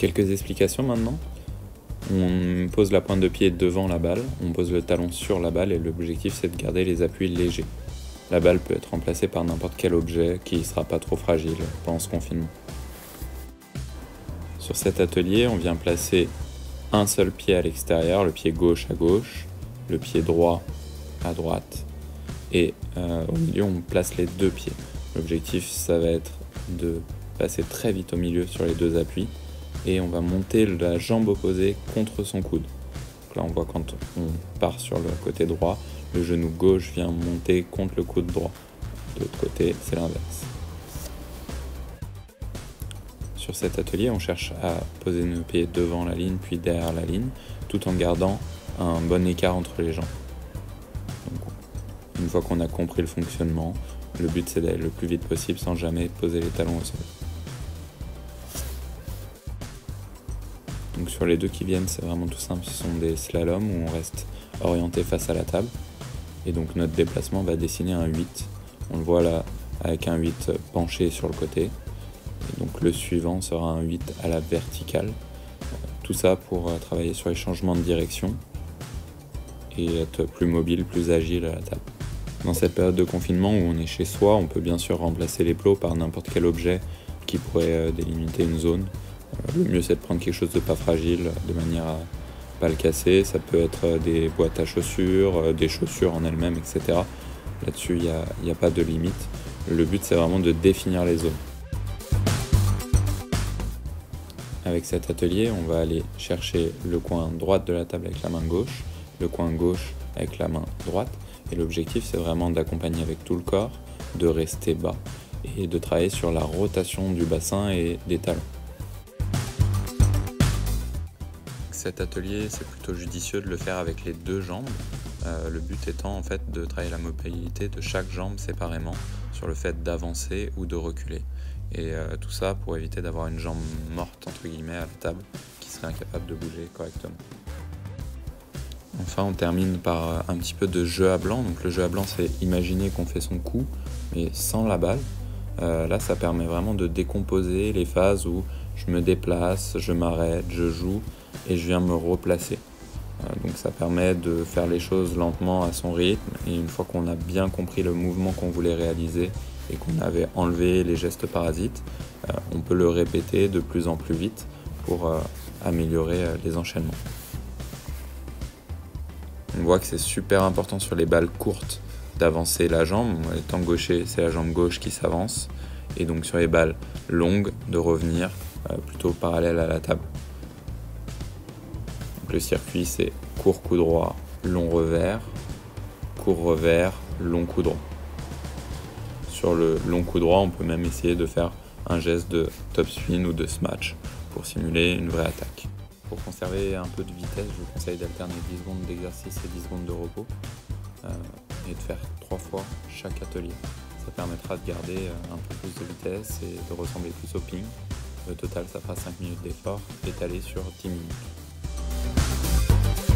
Quelques explications maintenant. On pose la pointe de pied devant la balle, on pose le talon sur la balle et l'objectif c'est de garder les appuis légers. La balle peut être remplacée par n'importe quel objet qui ne sera pas trop fragile pendant ce confinement. Sur cet atelier, on vient placer un seul pied à l'extérieur, le pied gauche à gauche, le pied droit à droite et au milieu on place les deux pieds. L'objectif ça va être de passer très vite au milieu sur les deux appuis et on va monter la jambe opposée contre son coude. Donc là on voit quand on part sur le côté droit, le genou gauche vient monter contre le coude droit. De l'autre côté c'est l'inverse. Sur cet atelier on cherche à poser nos pieds devant la ligne puis derrière la ligne tout en gardant un bon écart entre les jambes. Donc, une fois qu'on a compris le fonctionnement, le but c'est d'aller le plus vite possible sans jamais poser les talons au sol. Donc sur les deux qui viennent, c'est vraiment tout simple, ce sont des slaloms où on reste orienté face à la table. Et donc notre déplacement va dessiner un 8. On le voit là avec un 8 penché sur le côté. Et donc le suivant sera un 8 à la verticale. Tout ça pour travailler sur les changements de direction et être plus mobile, plus agile à la table. Dans cette période de confinement où on est chez soi, on peut bien sûr remplacer les plots par n'importe quel objet qui pourrait délimiter une zone. Le mieux c'est de prendre quelque chose de pas fragile de manière à pas le casser. Ça peut être des boîtes à chaussures, des chaussures en elles-mêmes, etc. Là-dessus il n'y a pas de limite. Le but c'est vraiment de définir les zones. Avec cet atelier, on va aller chercher le coin droite de la table avec la main gauche, le coin gauche avec la main droite. Et l'objectif c'est vraiment d'accompagner avec tout le corps, de rester bas et de travailler sur la rotation du bassin et des talons. Cet atelier, c'est plutôt judicieux de le faire avec les deux jambes. Le but étant en fait de travailler la mobilité de chaque jambe séparément sur le fait d'avancer ou de reculer. Et tout ça pour éviter d'avoir une jambe morte entre guillemets à la table qui serait incapable de bouger correctement. Enfin, on termine par un petit peu de jeu à blanc. Donc le jeu à blanc, c'est imaginer qu'on fait son coup, mais sans la balle. Là, ça permet vraiment de décomposer les phases où je me déplace, je m'arrête, je joue et je viens me replacer. Donc ça permet de faire les choses lentement à son rythme et une fois qu'on a bien compris le mouvement qu'on voulait réaliser et qu'on avait enlevé les gestes parasites, on peut le répéter de plus en plus vite pour améliorer les enchaînements. On voit que c'est super important sur les balles courtes d'avancer la jambe. Étant gaucher, c'est la jambe gauche qui s'avance. Et donc sur les balles longues, de revenir plutôt parallèle à la table. Donc le circuit, c'est court coup droit, long revers, court revers, long coup droit. Sur le long coup droit, on peut même essayer de faire un geste de top spin ou de smash pour simuler une vraie attaque. Pour conserver un peu de vitesse, je vous conseille d'alterner 10 secondes d'exercice et 10 secondes de repos et de faire 3 fois chaque atelier. Ça permettra de garder un peu plus de vitesse et de ressembler plus au ping. Au total, ça fera 5 minutes d'effort étalé sur 10 minutes.